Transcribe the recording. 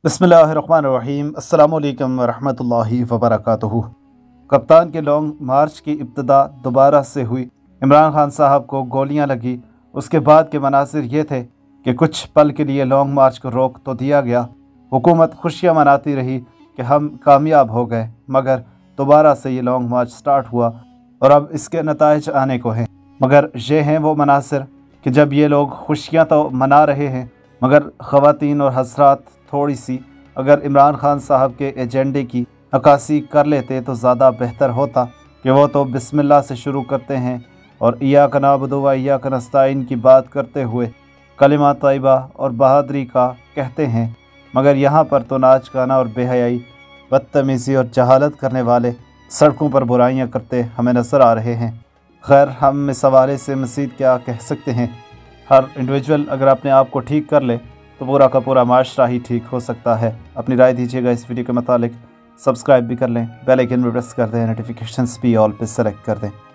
बिस्मिल्लाहिर्रहमानिर्रहीम अस्सलामुअलैकुम वरहमतुल्लाहि वबरकातुहू। कप्तान के लॉन्ग मार्च की इब्तिदा दोबारा से हुई। इमरान खान साहब को गोलियां लगी। उसके बाद के मनासिर ये थे कि कुछ पल के लिए लॉन्ग मार्च को रोक तो दिया गया। हुकूमत खुशियां मनाती रही कि हम कामयाब हो गए, मगर दोबारा से ये लॉन्ग मार्च स्टार्ट हुआ और अब इसके नताइज आने को हैं। मगर ये हैं वो मनासिर कि जब ये लोग खुशियाँ तो मना रहे हैं, मगर ख़वातीन और हज़रात थोड़ी सी अगर इमरान खान साहब के एजेंडे की अक्कासी कर लेते तो ज़्यादा बेहतर होता कि वो तो बिस्मिल्लाह से शुरू करते हैं और इय्याका नअबुदु व इय्याका नस्तईन की बात करते हुए कलिमा तय्यबा और बहादुरी का कहते हैं, मगर यहाँ पर तो नाच गाना और बेहयाई, बदतमीज़ी और जहालत करने वाले सड़कों पर बुराइयाँ करते हमें नज़र आ रहे हैं। खैर, हम इस हवाले से मज़ीद क्या कह सकते हैं। हर इंडिविजुअल अगर अपने आप को ठीक कर ले तो पूरा का पूरा माशरा ही ठीक हो सकता है। अपनी राय दीजिएगा इस वीडियो के मुतालिक। सब्सक्राइब भी कर लें, बेल आइकन भी प्रेस कर दें, नोटिफिकेशंस भी ऑल पे सेलेक्ट कर दें।